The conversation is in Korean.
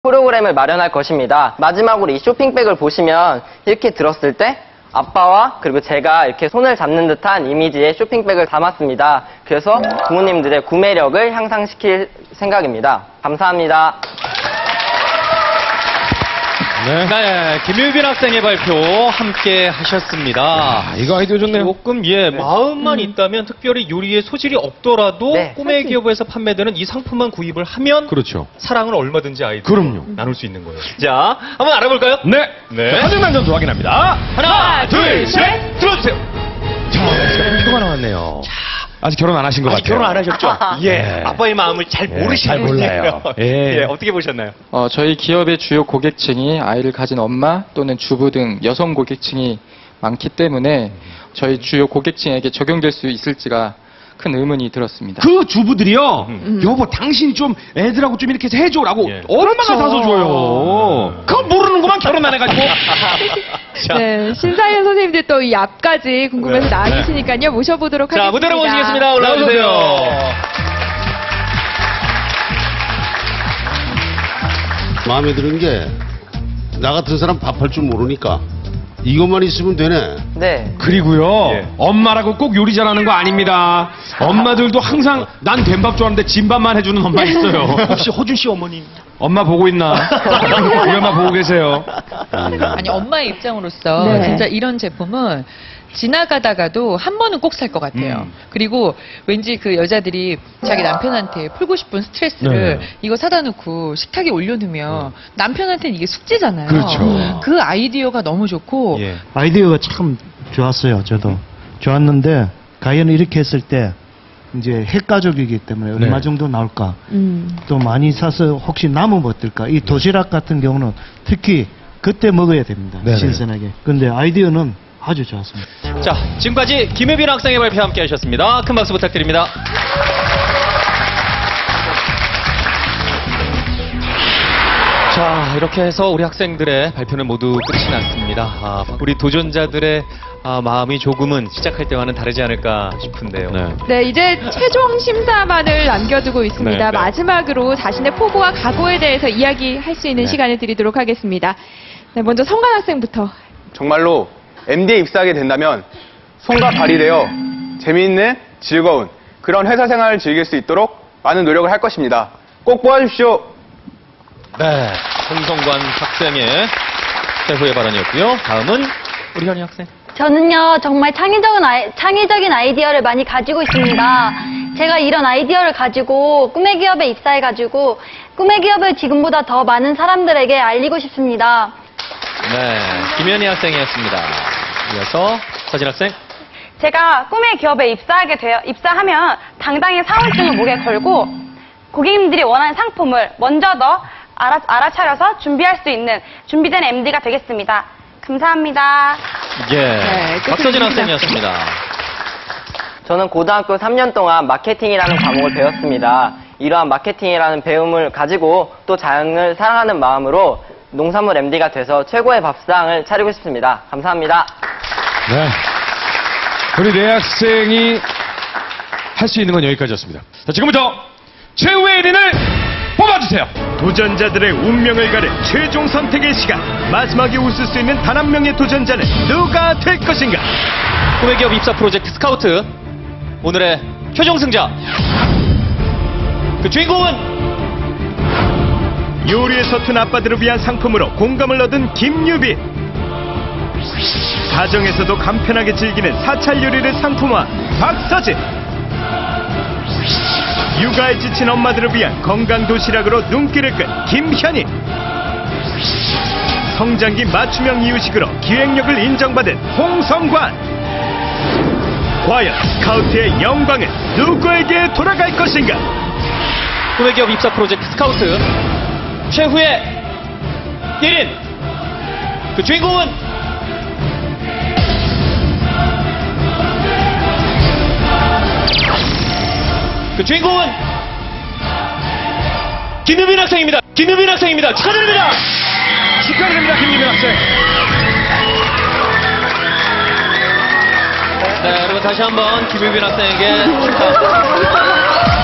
프로그램을 마련할 것입니다. 마지막으로 이 쇼핑백을 보시면 이렇게 들었을 때 아빠와 그리고 제가 이렇게 손을 잡는 듯한 이미지의 쇼핑백을 담았습니다. 그래서 부모님들의 구매력을 향상시킬 생각입니다. 감사합니다. 네, 김유빈 학생의 발표 함께 하셨습니다. 야, 이거 아이디어 좋네요. 조금 마음만 있다면 특별히 요리에 소질이 없더라도 꿈의 기업에서 판매되는 이 상품만 구입을 하면 그렇죠. 사랑을 얼마든지 아이들 그럼요. 나눌 수 있는 거예요. 자, 한번 알아볼까요? 네. 화장난 점수 확인합니다. 하나, 둘, 셋, 들어주세요. 자, 표가 나왔네요. 아직 결혼 안 하신 것 아직 같아요. 결혼 안 하셨죠? 예. 아빠의 마음을 잘 모르시는 몰라요. 분이에요. 예. 어떻게 보셨나요? 저희 기업의 주요 고객층이 아이를 가진 엄마 또는 주부 등 여성 고객층이 많기 때문에 저희 주요 고객층에게 적용될 수 있을지가 큰 의문이 들었습니다. 그 주부들이요, 여보, 당신 좀 애들하고 좀 이렇게 해줘라고 얼마나 사서 줘요. 그거 모르는구만, 결혼 안 해가지고. 네, 신사연 선생님들 또 이 앞까지 궁금해서 나와주시니까요. 모셔보도록 하겠습니다. 자, 무대로 모시겠습니다. 올라오세요. 마음에 드는 게 나 같은 사람 밥할 줄 모르니까 이것만 있으면 되네. 네. 그리고요, 엄마라고 꼭 요리 잘하는 거 아닙니다. 엄마들도 항상 난 된밥 좋아하는데 진밥만 해주는 엄마 있어요. 혹시 허준 씨 어머님? 엄마 보고 있나? 우리 엄마 보고 계세요. 아니, 엄마의 입장으로서 진짜 이런 제품은 지나가다가도 한 번은 꼭 살 것 같아요. 그리고 왠지 그 여자들이 자기 남편한테 풀고 싶은 스트레스를 이거 사다 놓고 식탁에 올려놓으면 남편한테는 이게 숙제잖아요. 그렇죠. 그 아이디어가 너무 좋고 아이디어가 참 좋았어요. 저도 좋았는데 과연 이렇게 했을 때 이제 핵가족이기 때문에 얼마 정도 나올까, 또 많이 사서 혹시 남으면 어떨까. 이 도시락 같은 경우는 특히 그때 먹어야 됩니다. 신선하게. 근데 아이디어는 아주 좋았습니다. 자, 지금까지 김유빈 학생의 발표 함께 하셨습니다. 큰 박수 부탁드립니다. 자, 이렇게 해서 우리 학생들의 발표는 모두 끝이 났습니다. 우리 도전자들의 마음이 조금은 시작할 때와는 다르지 않을까 싶은데요. 네, 이제 최종 심사만을 남겨두고 있습니다. 마지막으로 자신의 포부와 각오에 대해서 이야기할 수 있는 시간을 드리도록 하겠습니다. 네, 먼저 성관 학생부터. 정말로 MD에 입사하게 된다면 손과 발이 되어 재미있는 즐거운 그런 회사 생활을 즐길 수 있도록 많은 노력을 할 것입니다. 꼭 뽑아주십시오. 네, 홍성관 학생의 최후의 발언이었고요. 다음은 우리 현희 학생. 저는요, 정말 창의적인 아이디어를 많이 가지고 있습니다. 제가 이런 아이디어를 가지고 꿈의 기업에 입사해가지고 꿈의 기업을 지금보다 더 많은 사람들에게 알리고 싶습니다. 네, 김현희 학생이었습니다. 이어서 서진 학생. 제가 꿈의 기업에 입사하면 당당히 사원증을 목에 걸고 고객님들이 원하는 상품을 먼저 더 알아차려서 준비할 수 있는 준비된 MD가 되겠습니다. 감사합니다. 박서진 학생이었습니다. 저는 고등학교 3년 동안 마케팅이라는 과목을 배웠습니다. 이러한 마케팅이라는 배움을 가지고 또 자연을 사랑하는 마음으로 농산물 MD가 돼서 최고의 밥상을 차리고 싶습니다. 감사합니다. 네. 우리 네 학생이 할 수 있는 건 여기까지였습니다. 자, 지금부터 최후의 1인을 뽑아주세요. 도전자들의 운명을 가를 최종 선택의 시간. 마지막에 웃을 수 있는 단 한 명의 도전자는 누가 될 것인가? 꿈의 기업 입사 프로젝트 스카우트. 오늘의 최종 승자. 그 주인공은 요리에 서툰 아빠들을 위한 상품으로 공감을 얻은 김유빈. 가정에서도 간편하게 즐기는 사찰 요리를 상품화 박서진. 육아에 지친 엄마들을 위한 건강 도시락으로 눈길을 끈 김현희. 성장기 맞춤형 이유식으로 기획력을 인정받은 홍성관. 과연 스카우트의 영광은 누구에게 돌아갈 것인가? 꿈의 기업 입사 프로젝트 스카우트 최후의 1인. 그 주인공은 김유빈 학생입니다. 김유빈 학생입니다. 축하드립니다. 축하드립니다, 김유빈 학생. 네, 여러분 다시 한번 김유빈 학생에게 축하.